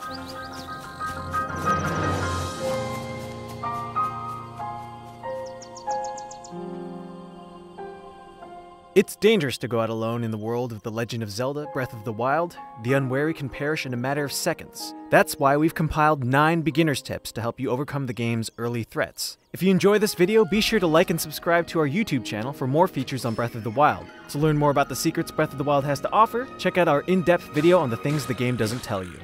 It's dangerous to go out alone in the world of The Legend of Zelda: Breath of the Wild. The unwary can perish in a matter of seconds. That's why we've compiled 9 beginner's tips to help you overcome the game's early threats. If you enjoy this video, be sure to like and subscribe to our YouTube channel for more features on Breath of the Wild. To learn more about the secrets Breath of the Wild has to offer, check out our in-depth video on the things the game doesn't tell you.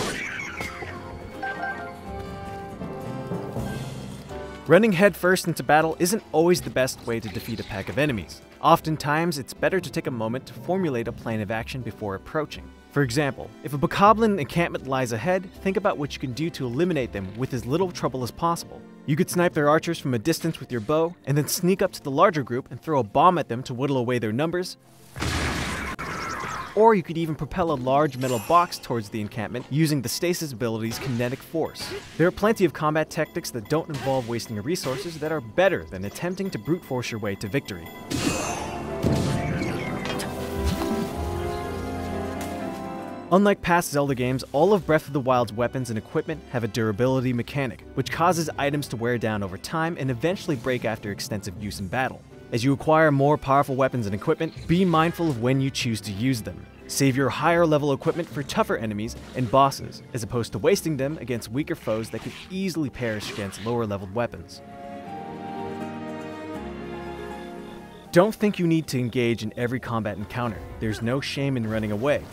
Running headfirst into battle isn't always the best way to defeat a pack of enemies. Oftentimes, it's better to take a moment to formulate a plan of action before approaching. For example, if a Bokoblin encampment lies ahead, think about what you can do to eliminate them with as little trouble as possible. You could snipe their archers from a distance with your bow, and then sneak up to the larger group and throw a bomb at them to whittle away their numbers. Or you could even propel a large metal box towards the encampment using the stasis ability's kinetic force. There are plenty of combat tactics that don't involve wasting your resources that are better than attempting to brute force your way to victory. Unlike past Zelda games, all of Breath of the Wild's weapons and equipment have a durability mechanic, which causes items to wear down over time and eventually break after extensive use in battle. As you acquire more powerful weapons and equipment, be mindful of when you choose to use them. Save your higher level equipment for tougher enemies and bosses, as opposed to wasting them against weaker foes that could easily perish against lower leveled weapons. Don't think you need to engage in every combat encounter. There's no shame in running away.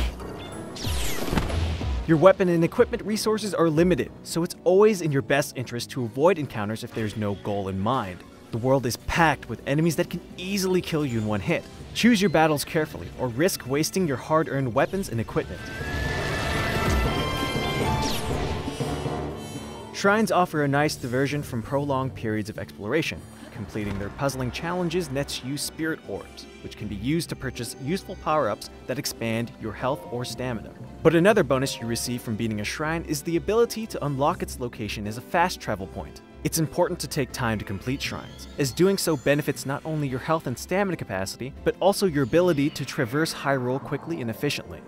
Your weapon and equipment resources are limited, so it's always in your best interest to avoid encounters if there's no goal in mind. The world is packed with enemies that can easily kill you in one hit. Choose your battles carefully, or risk wasting your hard-earned weapons and equipment. Shrines offer a nice diversion from prolonged periods of exploration. Completing their puzzling challenges nets you spirit orbs, which can be used to purchase useful power-ups that expand your health or stamina. But another bonus you receive from beating a shrine is the ability to unlock its location as a fast travel point. It's important to take time to complete shrines, as doing so benefits not only your health and stamina capacity, but also your ability to traverse Hyrule quickly and efficiently.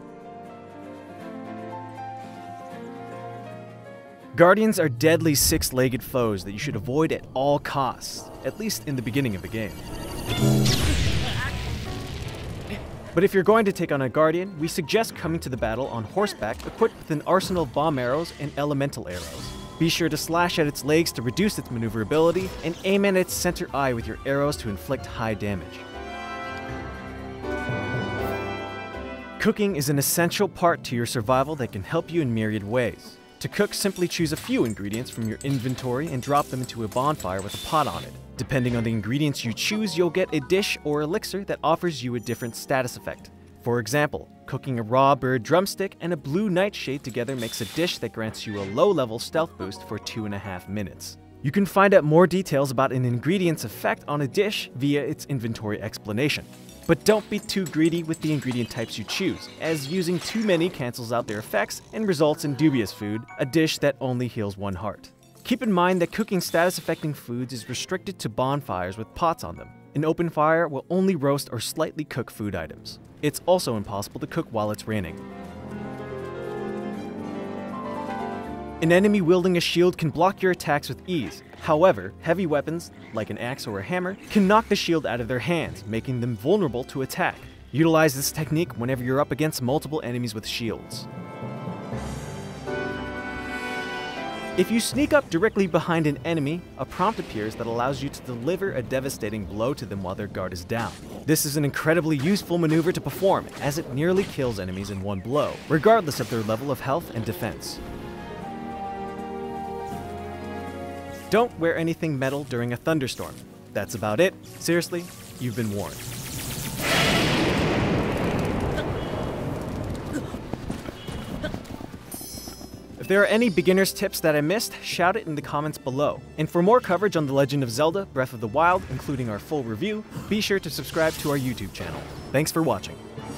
Guardians are deadly 6-legged foes that you should avoid at all costs, at least in the beginning of the game. But if you're going to take on a Guardian, we suggest coming to the battle on horseback equipped with an arsenal of bomb arrows and elemental arrows. Be sure to slash at its legs to reduce its maneuverability, and aim at its center eye with your arrows to inflict high damage. Cooking is an essential part to your survival that can help you in myriad ways. To cook, simply choose a few ingredients from your inventory and drop them into a bonfire with a pot on it. Depending on the ingredients you choose, you'll get a dish or elixir that offers you a different status effect. For example, cooking a raw bird drumstick and a blue nightshade together makes a dish that grants you a low-level stealth boost for 2.5 minutes. You can find out more details about an ingredient's effect on a dish via its inventory explanation. But don't be too greedy with the ingredient types you choose, as using too many cancels out their effects and results in dubious food, a dish that only heals 1 heart. Keep in mind that cooking status-affecting foods is restricted to bonfires with pots on them. An open fire will only roast or slightly cook food items. It's also impossible to cook while it's raining. An enemy wielding a shield can block your attacks with ease. However, heavy weapons, like an axe or a hammer, can knock the shield out of their hands, making them vulnerable to attack. Utilize this technique whenever you're up against multiple enemies with shields. If you sneak up directly behind an enemy, a prompt appears that allows you to deliver a devastating blow to them while their guard is down. This is an incredibly useful maneuver to perform, as it nearly kills enemies in one blow, regardless of their level of health and defense. Don't wear anything metal during a thunderstorm. That's about it. Seriously, you've been warned. If there are any beginner's tips that I missed, shout it in the comments below. And for more coverage on The Legend of Zelda: Breath of the Wild, including our full review, be sure to subscribe to our YouTube channel. Thanks for watching.